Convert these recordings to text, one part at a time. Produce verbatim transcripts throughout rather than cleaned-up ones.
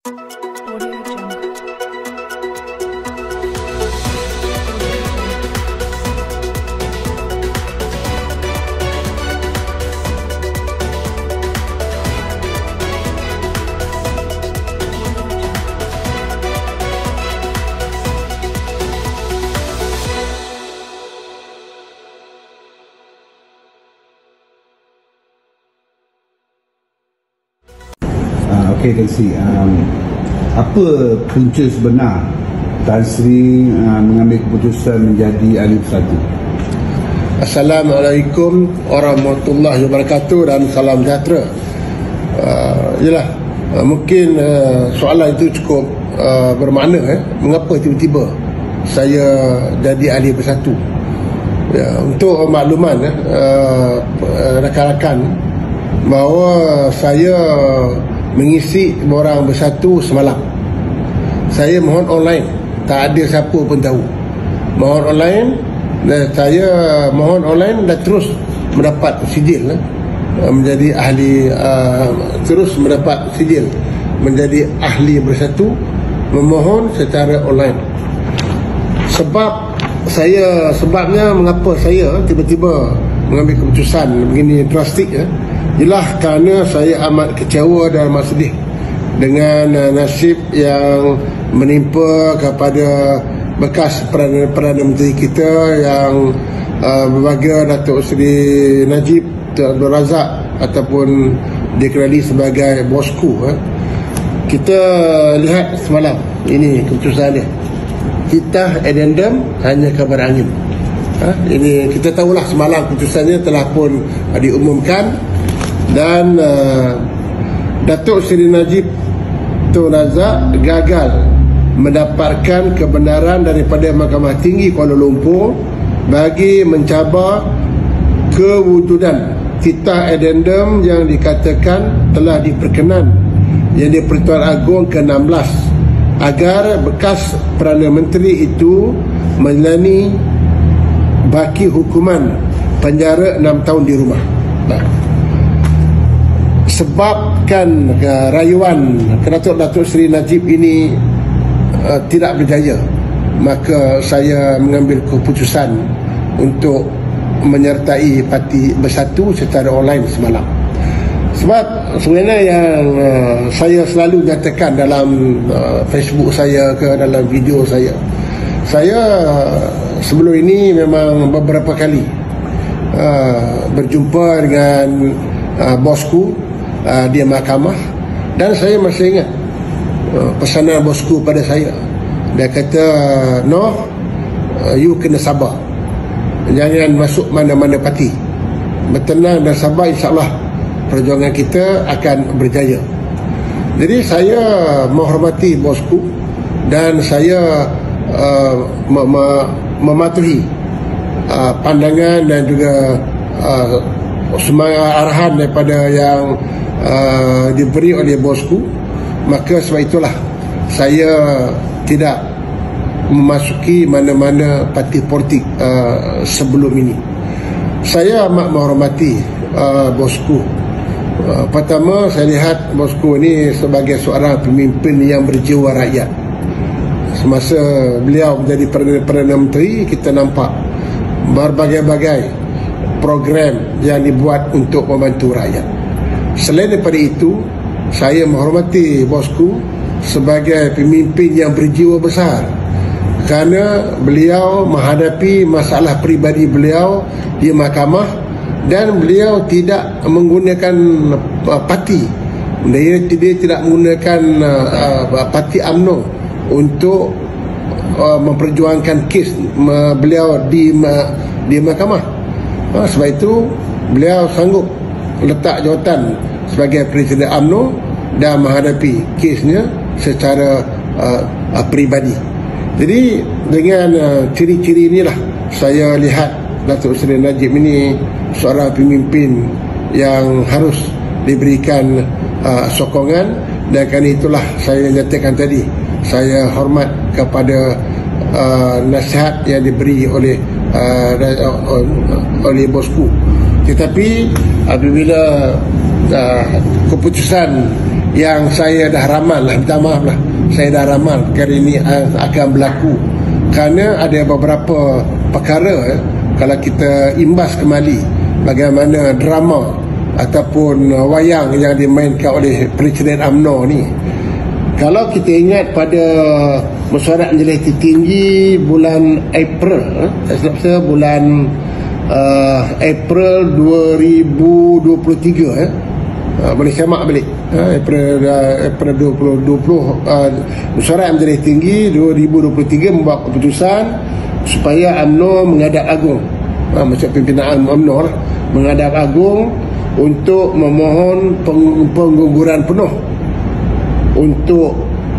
Okey, Tan Sri, um, apa punca sebenar Tan Sri uh, mengambil keputusan menjadi ahli bersatu? Assalamualaikum warahmatullahi wabarakatuh dan salam sejahtera. Uh, yalah, uh, mungkin uh, soalan itu cukup uh, bermakna. Eh? Mengapa tiba-tiba saya jadi ahli bersatu? Ya, untuk makluman eh, uh, rakan-rakan bahawa saya mengisi Borang Bersatu semalam. Saya mohon online, tak ada siapa pun tahu. Mohon online, dan saya mohon online dan terus mendapat sijil eh, menjadi ahli, uh, terus mendapat sijil menjadi ahli bersatu, memohon secara online. Sebab saya, sebabnya mengapa saya tiba-tiba mengambil keputusan begini drastik ya, ialah kerana saya amat kecewa dan amat sedih dengan uh, nasib yang menimpa kepada bekas Perdana Menteri kita yang uh, berbahagia Datuk Seri Najib Abdul Razak ataupun dikenali sebagai bosku. Eh. Kita lihat semalam ini keputusan dia. Titah addendum hanya kabar angin. Ha? Ini kita tahulah semalam keputusannya telah pun uh, diumumkan. Dan uh, Datuk Seri Najib Tun Razak gagal mendapatkan kebenaran daripada Mahkamah Tinggi Kuala Lumpur bagi mencabar kewujudan titah addendum yang dikatakan telah diperkenan yang di Pertuan Agong ke enam belas agar bekas Perdana Menteri itu menjalani baki hukuman penjara enam tahun di rumah. Nah, sebabkan uh, rayuan Datuk Datuk Seri Najib ini uh, tidak berjaya, maka saya mengambil keputusan untuk menyertai Parti Bersatu secara online semalam. Sebab sebenarnya yang uh, saya selalu nyatakan dalam uh, Facebook saya ke dalam video saya, saya uh, sebelum ini memang beberapa kali uh, berjumpa dengan uh, bosku Uh, dia mahkamah, dan saya masih ingat uh, pesanan bosku pada saya. Dia kata, no, uh, you kena sabar, jangan masuk mana-mana parti, bertenang dan sabar, insyaAllah perjuangan kita akan berjaya. Jadi saya menghormati bosku dan saya uh, mematuhi uh, pandangan dan juga uh, semua arahan daripada yang Uh, diberi oleh bosku. Maka sebab itulah saya tidak memasuki mana-mana parti politik uh, sebelum ini. Saya amat menghormati uh, bosku. uh, Pertama, saya lihat bosku ini sebagai seorang pemimpin yang berjiwa rakyat. Semasa beliau menjadi Perdana Menteri, kita nampak berbagai-bagai program yang dibuat untuk membantu rakyat. Selain daripada itu, saya menghormati bosku sebagai pemimpin yang berjiwa besar, kerana beliau menghadapi masalah peribadi beliau di mahkamah dan beliau tidak menggunakan uh, parti. Dia, dia tidak menggunakan uh, uh, parti U M N O untuk uh, memperjuangkan kes uh, beliau di uh, di mahkamah. Uh, sebab itu beliau sanggup letak jawatan sebagai Presiden U M N O dan menghadapi kesnya secara uh, uh, peribadi. Jadi dengan uh, ciri-ciri inilah saya lihat Datuk Seri Najib ini seorang pemimpin yang harus diberikan uh, sokongan, dan kerana itulah saya nyatakan tadi saya hormat kepada uh, nasihat yang diberi oleh uh, oleh bosku. Tetapi apabila uh, keputusan yang saya dah ramal lah, minta maaf lah, saya dah ramal perkara ini akan berlaku, kerana ada beberapa perkara eh, kalau kita imbas kembali bagaimana drama ataupun uh, wayang yang dimainkan oleh Presiden U M N O ni. Kalau kita ingat pada mesyuarat majlis tertinggi bulan April, eh, saya saya bulan uh, April dua ribu dua puluh tiga, eh, uh, boleh semak balik, uh, April, uh, April dua ribu dua puluh, uh, mesyuarat majlis tertinggi dua ribu dua puluh tiga membuat keputusan supaya U M N O menghadap agung, uh, macam pimpinan U M N O lah, menghadap agung untuk memohon peng pengguguran penuh untuk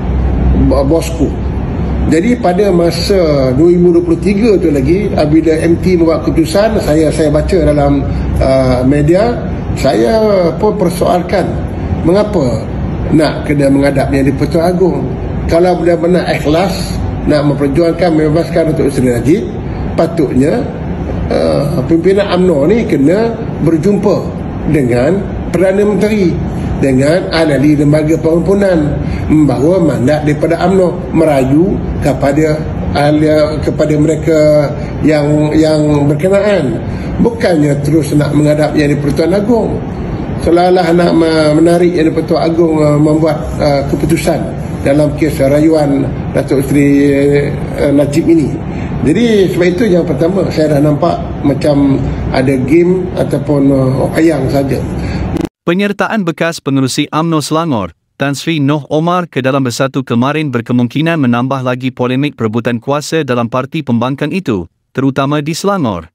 bosku. Jadi pada masa dua ribu dua puluh tiga tu lagi, apabila M T membuat keputusan, saya saya baca dalam uh, media, saya pun persoalkan mengapa nak kena menghadap Yang di-Pertuan Agong. Kalau benar-benar ikhlas nak memperjuangkan membebaskan Datuk Seri Najib, patutnya uh, pimpinan U M N O ni kena berjumpa dengan Perdana Menteri, dengan ahli lembaga pengampunan, membawa mandat daripada U M N O, merayu kepada ahli, kepada mereka yang yang berkenaan, bukannya terus nak menghadap Yang di-Pertuan Agong, seolah-olah nak menarik Yang di-Pertuan Agong uh, membuat uh, keputusan dalam kes rayuan Datuk Seri uh, Najib ini. Jadi sebab itu yang pertama, saya dah nampak macam ada game ataupun uh, wayang saja. Penyertaan bekas pengerusi U M N O Selangor, Tan Sri Noh Omar ke dalam Bersatu kemarin berkemungkinan menambah lagi polemik perebutan kuasa dalam parti pembangkang itu, terutama di Selangor.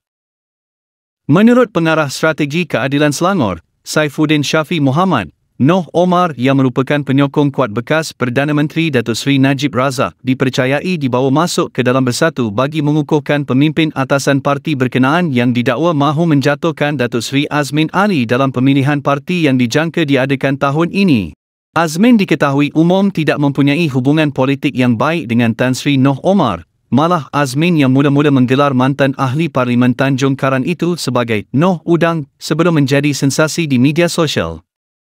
Menurut pengarah strategi keadilan Selangor, Saifuddin Syafiq Mohamad, Noh Omar yang merupakan penyokong kuat bekas Perdana Menteri Datuk Seri Najib Razak dipercayai dibawa masuk ke dalam Bersatu bagi mengukuhkan pemimpin atasan parti berkenaan yang didakwa mahu menjatuhkan Datuk Seri Azmin Ali dalam pemilihan parti yang dijangka diadakan tahun ini. Azmin diketahui umum tidak mempunyai hubungan politik yang baik dengan Tan Sri Noh Omar. Malah Azmin yang mula-mula menggelar mantan ahli Parlimen Tanjung Karan itu sebagai Noh Udang sebelum menjadi sensasi di media sosial.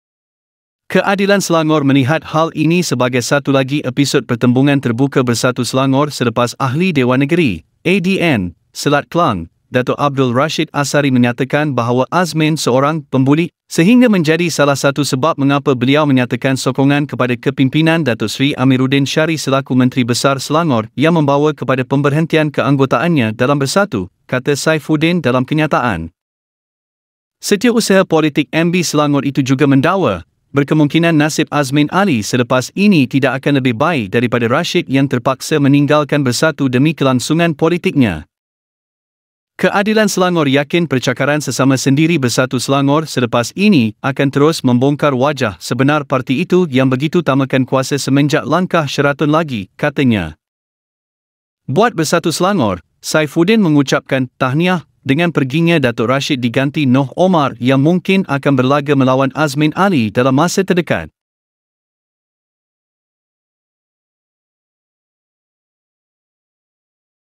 Keadilan Selangor melihat hal ini sebagai satu lagi episod pertembungan terbuka Bersatu Selangor selepas Ahli Dewan Negeri, A D N, Selat Kelang, Datuk Abdul Rashid Asari menyatakan bahawa Azmin seorang pembuli, sehingga menjadi salah satu sebab mengapa beliau menyatakan sokongan kepada kepimpinan Datuk Seri Amiruddin Syari selaku Menteri Besar Selangor yang membawa kepada pemberhentian keanggotaannya dalam Bersatu, kata Saifuddin dalam kenyataan. Setiausaha politik M B Selangor itu juga mendakwa, berkemungkinan nasib Azmin Ali selepas ini tidak akan lebih baik daripada Rashid yang terpaksa meninggalkan Bersatu demi kelangsungan politiknya. Keadilan Selangor yakin percakaran sesama sendiri Bersatu Selangor selepas ini akan terus membongkar wajah sebenar parti itu yang begitu tamakan kuasa semenjak langkah Sheraton lagi, katanya. Buat Bersatu Selangor, Saifuddin mengucapkan tahniah dengan perginya Datuk Rashid diganti Noh Omar yang mungkin akan berlaga melawan Azmin Ali dalam masa terdekat.